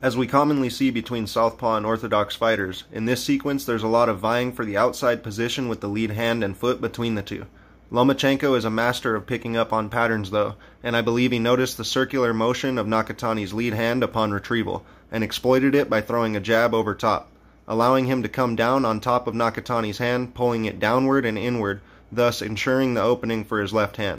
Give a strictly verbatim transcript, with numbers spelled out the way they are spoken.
As we commonly see between southpaw and orthodox fighters, in this sequence there's a lot of vying for the outside position with the lead hand and foot between the two. Lomachenko is a master of picking up on patterns though, and I believe he noticed the circular motion of Nakatani's lead hand upon retrieval, and exploited it by throwing a jab over top, allowing him to come down on top of Nakatani's hand, pulling it downward and inward, thus ensuring the opening for his left hand.